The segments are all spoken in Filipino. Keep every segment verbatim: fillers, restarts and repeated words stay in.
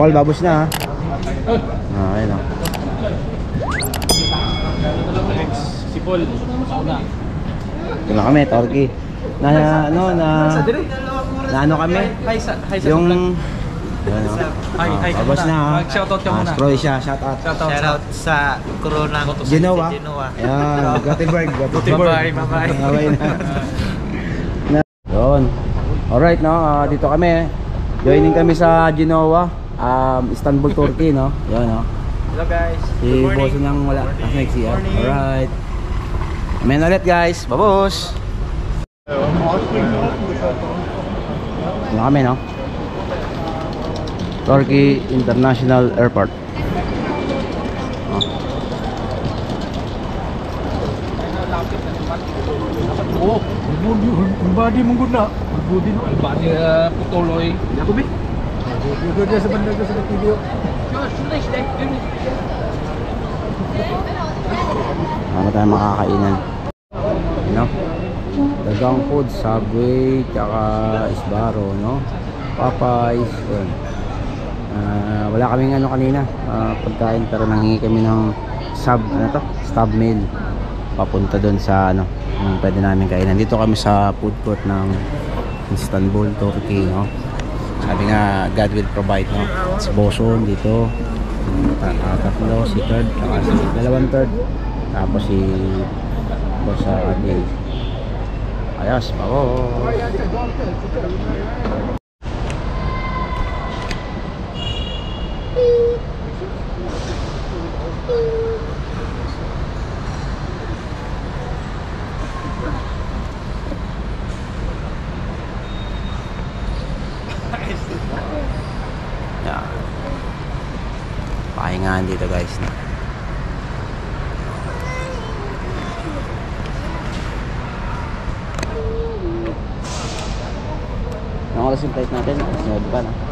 Paul, babos na ha. Ah, ayun o. Si Paul. Ito na kami, Torky. Na, ano, na... Na ano kami? Hi sa, hi sa yung... vlog. Yun o. Hi, hi ka babos muna. na ha. Mag-shoutout ka Ah, muna. Croatia, shoutout. Shoutout. Shoutout sa Corona Genoa. Genoa. Ayan, Gothenburg. Bye-bye, bye-bye. Bye na. Yun. Alright, no? Uh, dito kami. Joining kami sa Genoa. Um, Istanbul, Turkey, no? Yun, no? Hello guys. Si boss nang wala. As next year. Alright. Amen ulit, guys. Babos! Ano kami, no? Turkey International Airport. Oh, yung body mong guna. Body no, body putuloy. Ako bi. Dito dia sa banda ko sa video. Ano tayo makakainan? No? Dagang food, Subway, tsaka Sbarro, no? Popeyes, yun. Uh, wala kaming ano kanina, uh, pagkain, pero nangingi kami ng sub, ano to? Stub meal. Papunta doon sa ano, yung pwede namin kainan. Dito kami sa food court ng Istanbul, Turkey, no? Sabi nga, God will provide, no? Si Boson dito, uh, tatlo, si third, saka si dalawang third, tapos si boss sa ating ayos, pako. Yan. Pahingahan dito guys, no? Ang oras yung flight natin, sunod pa na.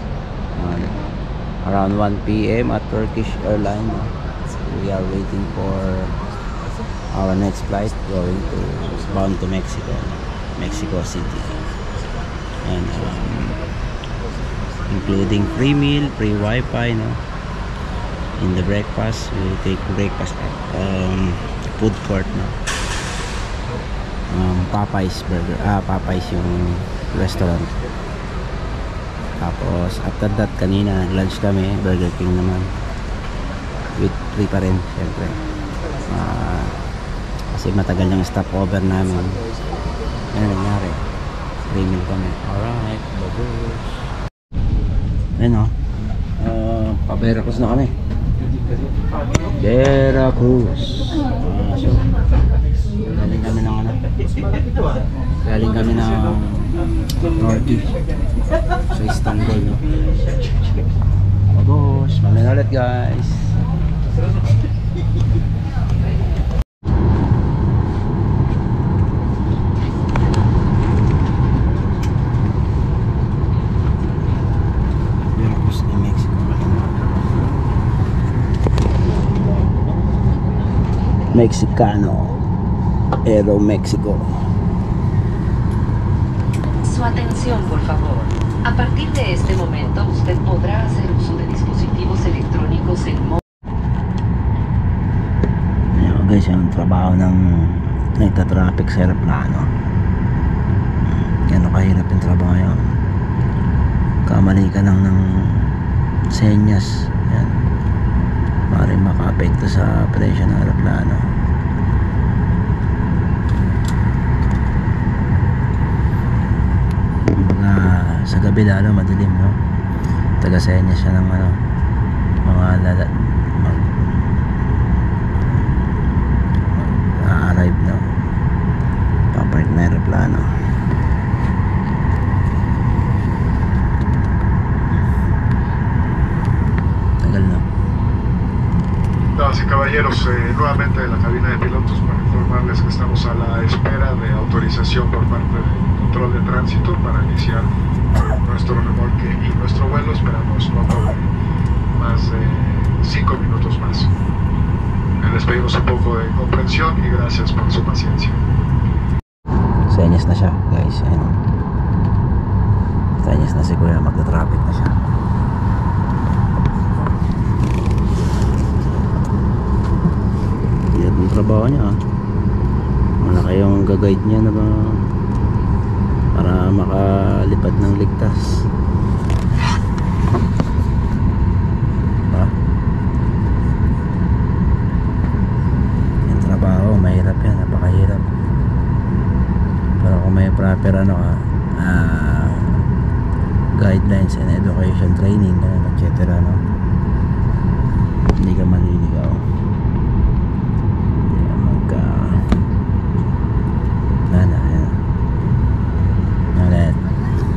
Around one P M at Turkish Airlines, no? So we are waiting for our next flight going to bound to Mexico, Mexico City. And um, including free meal, free Wi-Fi, no? In the breakfast, we will take breakfast at um, food court, no? Um, Popeyes burger, ah Popeyes yung restaurant. Tapos after that, kanina lunch kami, Burger King naman, with free pa rin syempre, uh, kasi matagal yung stopover namin. Ano nangyari, free meal kami. Alright, babos. Ayun o, uh, pa Veracruz na kami. Veracruz. uh, so galing kami ng ano, galing kami ng Turkey sa Istanbul, no? Babos, mamaya ulit guys. Veracruz, New Mexico. Mexicano Aero Mexico. Su atención, por favor. A partir de este momento, usted podrá hacer uso de dispositivos electrónicos en modo... Ayan guys, yung trabaho ng nagtatraffic sa aeroplano. Gano'n kahirap yung trabaho yun. Kamali ka lang ng senyas, yan, maaaring maka-apekto sa presyo ng aeroplano. Sa gabi lalo madilim, no? Taga-senya siya ng ano, mga lala, mag, mag arrive, no? Papark na aeroplano. Tagal, no? Damas y caballeros, eh, nuevamente en la cabina de pilotos para informarles que estamos a la espera de autorización por parte del control de tránsito para iniciar nuestro remolque y nuestro vuelo. Esperamos no tome más de cinco minutos más. Les pedimos un poco de comprensión y gracias por su paciencia. Senyas na siya guys, ayun. Senyas na si Kuya, magta-traffic na siya. trabaho niya ah. Malaki yung gag-guide niya na ba para makalipad ng ligtas. Diba? Yung trabaho mahirap yan, napakahirap. Pero kung may proper ano ka uh, guidelines and education training et cetera no, hindi ka maliligaw. Hindi ka magka nana yan nalet.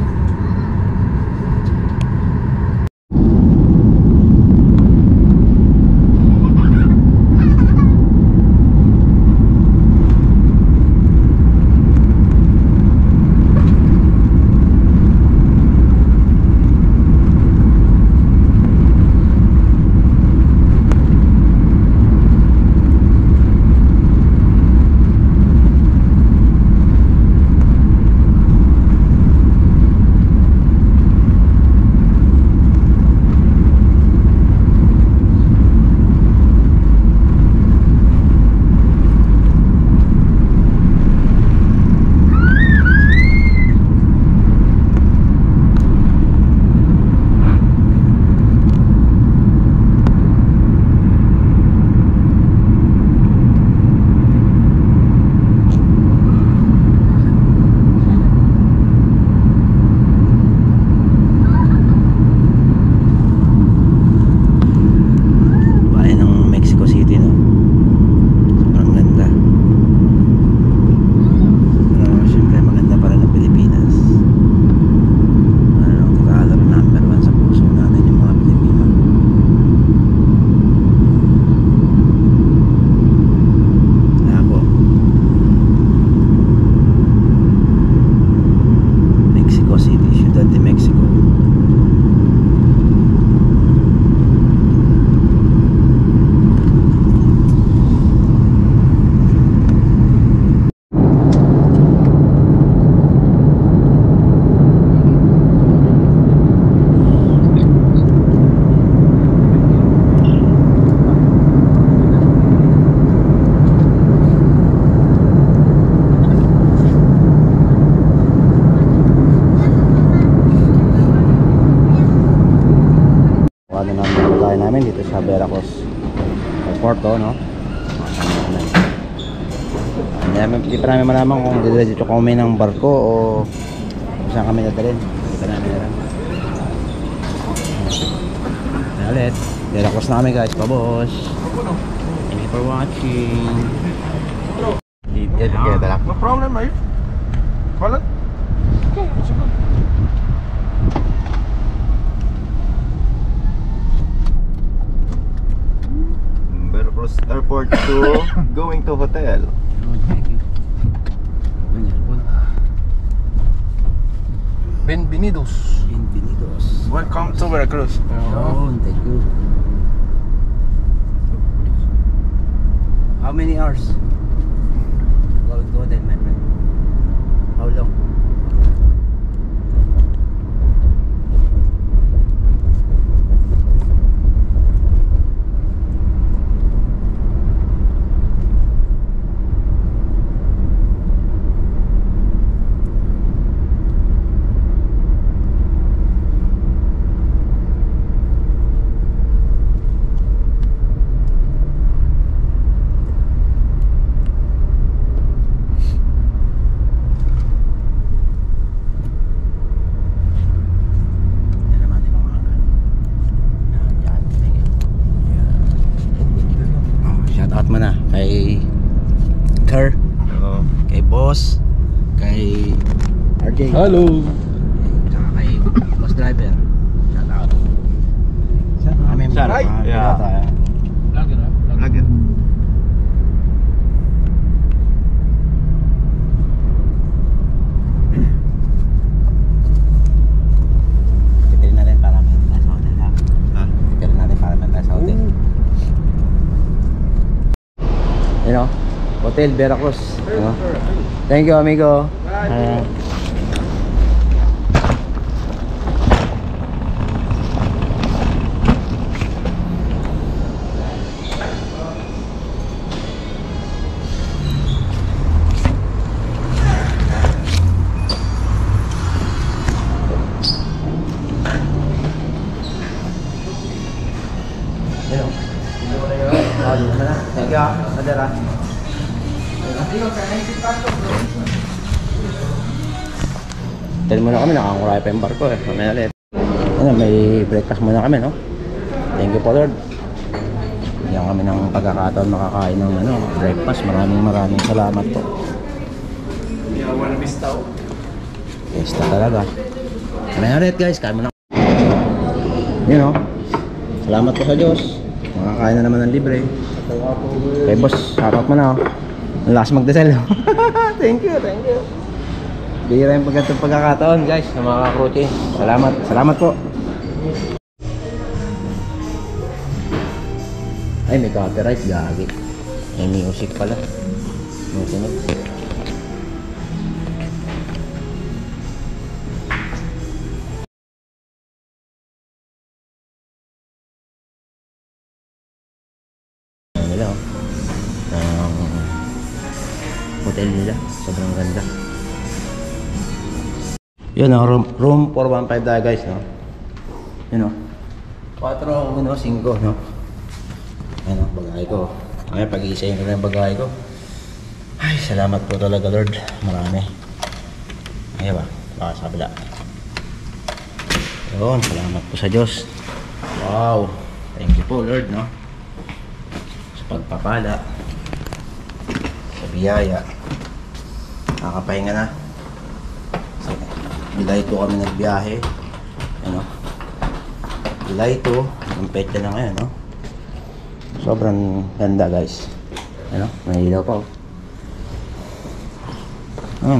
Namin dito sa Veracruz Porto, no? Hindi pa namin malaman kung didiretso kami ng barko o kung saan kami dadalhin. Hindi pa namin alam. Ulit, Veracruz na kami guys, pabos. Thank you for watching. Yan, kaya dala. No problem, mate. Wallet? Veracruz Airport to going to hotel. Bienvenidos. Bienvenidos. Welcome to Veracruz. Oh, thank you. How many hours? Going to hotel, my friend. How long? Kay Car, Oo. kay Boss, kay R J, Hello. tsaka kay Boss Driver. Shout out. Kami mga Shout out. mga Yeah. pilota. Lagi na. Lagi. Tipirin na rin para may tayo sa hotel ha. Ha? Tipirin natin para may tayo sa hotel. You know, Hotel Veracruz. You know? Thank you, amigo. Uh, brother ah. Tell muna kami, nakakuray pa yung barko eh. Mamaya ulit. Ano, may breakfast muna kami, no? Thank you po, Lord. Bigyan kami ng pagkakataon makakain ng ano, breakfast. Maraming maraming salamat po. Pesta talaga. Mamaya ulit guys, kain muna. Yun, no? Salamat po sa Diyos. Makakain na naman ng libre. Kay boss, shoutout mo na, oh. Ang last magdasal. Thank you, thank you. Bihira yung pagkatong pagkakataon guys sa mga kakruche. Salamat, salamat po. Ay, may copyright, gagi. May music pala. May sunod. Ano nila, oh. Um, hotel nila, sobrang ganda. Yun o, room, room four one five tayo guys, no? Yun o, four one five, no? Yan o, bagay ko. Ay, pag-iisayin ko na yung bagay ko. Ay, salamat po talaga Lord. Marami. Ay ba, baka sa kabila. Yun, salamat po sa Diyos. Wow, thank you po Lord, no? Sa pagpapala, sa biyaya. Nakakapahinga na. July two kami nagbiyahe. Ano? July two, ang petsa na ngayon, no? Sobrang ganda, guys. Ano? May ilaw pa, oh. Hmm.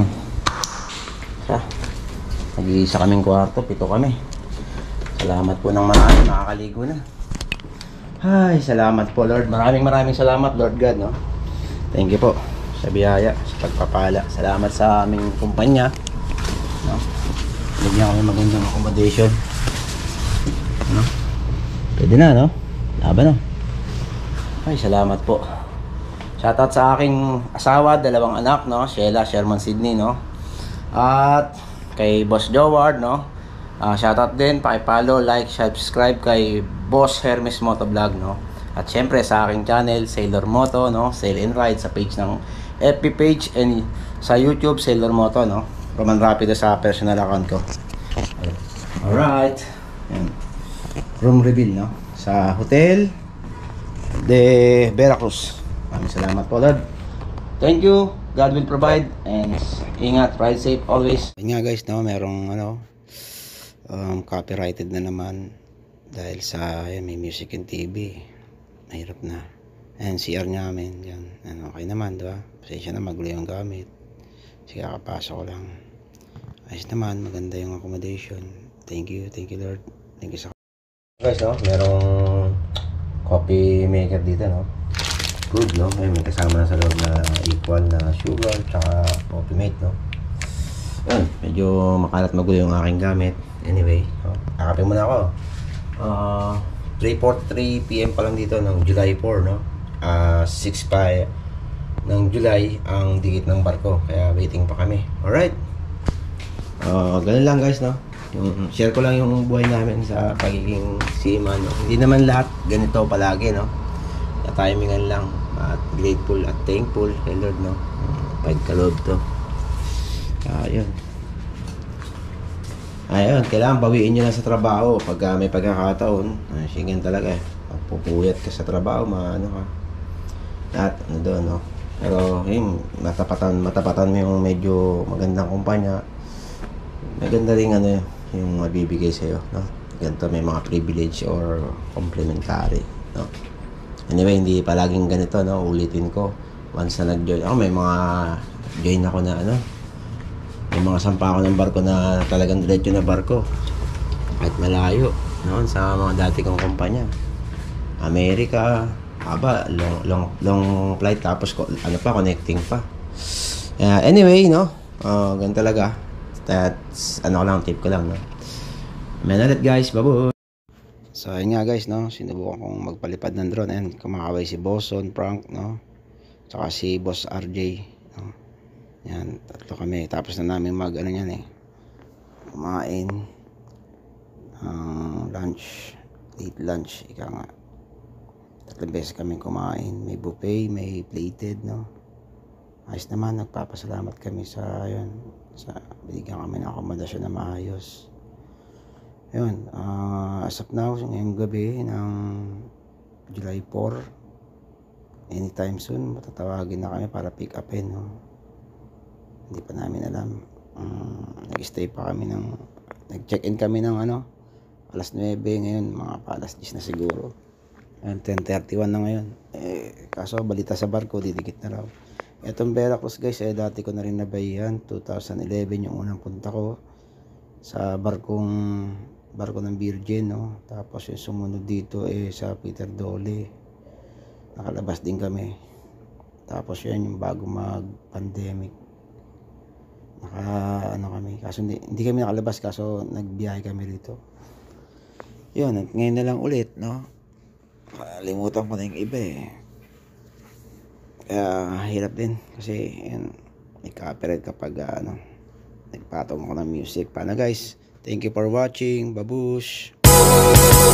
Sa. Nag-iisa kaming kwarto, pito kami. Salamat po ng marami, makakaligo na. Ay, salamat po, Lord. Maraming maraming salamat, Lord God, no? Thank you po sa biyaya, sa pagpapala. Salamat sa aming kumpanya, no? Bigyan kami magandang accommodation. Ano? Pwede na, no? Laban na. Ay, salamat po. Shoutout sa aking asawa, dalawang anak, no? Sheila, Sherman, Sydney, no? At kay Boss Joward, no? Uh, shoutout din, pakipollow, like, subscribe kay Boss Hermes Motovlog, no? At syempre sa aking channel, Sailor Moto, no? Sail and Ride sa page ng F B page and sa YouTube, Sailor Moto, no? Roman Rapido sa personal account ko. Alright. Yan. Room reveal, no? Sa Hotel de Veracruz. Maraming salamat po, Lord. Thank you. God will provide. And ingat, ride safe always. Yan nga guys, no? Merong ano, um, copyrighted na naman. Dahil sa, yan, may music and T V. Mahirap na. And C R namin. Yan. Yan, okay naman, diba? Pasensya na, magulo yung gamit. Sige, kakapasok ko lang. Ayos naman, maganda yung accommodation. Thank you, thank you Lord. Thank you sa guys, no? Merong coffee maker dito, no? Good, no? May, may kasama na sa loob na equal na sugar tsaka coffee mate, no? Yun, medyo makalat magulo yung aking gamit. Anyway, no? Kakapin muna ako. Uh, three forty-three p m pa lang dito ng July four, no? Uh, six pa ng July ang dikit ng barko, kaya waiting pa kami. Alright. Uh, ganun lang guys, no? Yung, share ko lang yung buhay namin sa pagiging seaman, no? Hindi naman lahat ganito palagi, no? Na-timingan lang at grateful at thankful kay Lord, no? Pagkaloob to. Uh, yun. Ayun, kailangan bawiin nyo lang sa trabaho pag uh, may pagkakataon. Uh, Sigan talaga eh. Pag pupuyat ka sa trabaho, maano ka. At ano doon, no? Pero yun, matapatan, matapatan mo yung medyo magandang kumpanya. Maganda rin ano yung mabibigay sa'yo, no? Ganito may mga privilege or complementary, no? Anyway, hindi palaging ganito, no? Ulitin ko. Once na nag-join ako, may mga join ako na ano, may mga sampa ako ng barko na talagang diretso na barko. Kahit malayo, no? Sa mga dati kong kumpanya. Amerika, haba, long, long, long flight, tapos ano pa, connecting pa. Uh, anyway, no? Uh, ganun talaga. That's, ano ko lang, tip ko lang, no? Menalit guys, bye-bye! So, ayun nga guys, no? Sinubukan kong magpalipad ng drone. Ayan, kumakaway si Boson, Frank, no? Tsaka si Boss R J, no? Yan, tatlo kami. Tapos na namin mag, ano yan eh, kumain. Uh, lunch. Late lunch, ika nga. Tatlong beses kami kumain. May buffet, may plated, no. Ayos naman, nagpapasalamat kami sa yun. Sa binigyan kami ng akomodasyon na maayos. Yun, uh, as of now, ngayong gabi ng July four, anytime soon, matatawagin na kami para pick upin, no. Hindi pa namin alam. Um, nag-stay pa kami ng, nag-check-in kami ng ano, alas nuwebe ngayon, mga pa alas diyes na siguro. Ayun, ten thirty-one na ngayon. Eh, kaso balita sa barko, didikit na raw. Etong Veracruz guys, eh dati ko na rin nabayihan. two thousand eleven yung unang punta ko sa barkong barko ng Virgin, no. Tapos yung sumunod dito eh sa Peter Dole. Nakalabas din kami. Tapos yan yung bago mag-pandemic. Naka ano kami, kaso hindi, hindi kami nakalabas kaso nagbiyahe kami rito. Yun, at ngayon na lang ulit, no. Kalimutan ko na yung iba eh. Kaya hirap din kasi yun, may copyright kapag uh, ano, nagpatong ako ng music. Paano guys? Thank you for watching. Babush!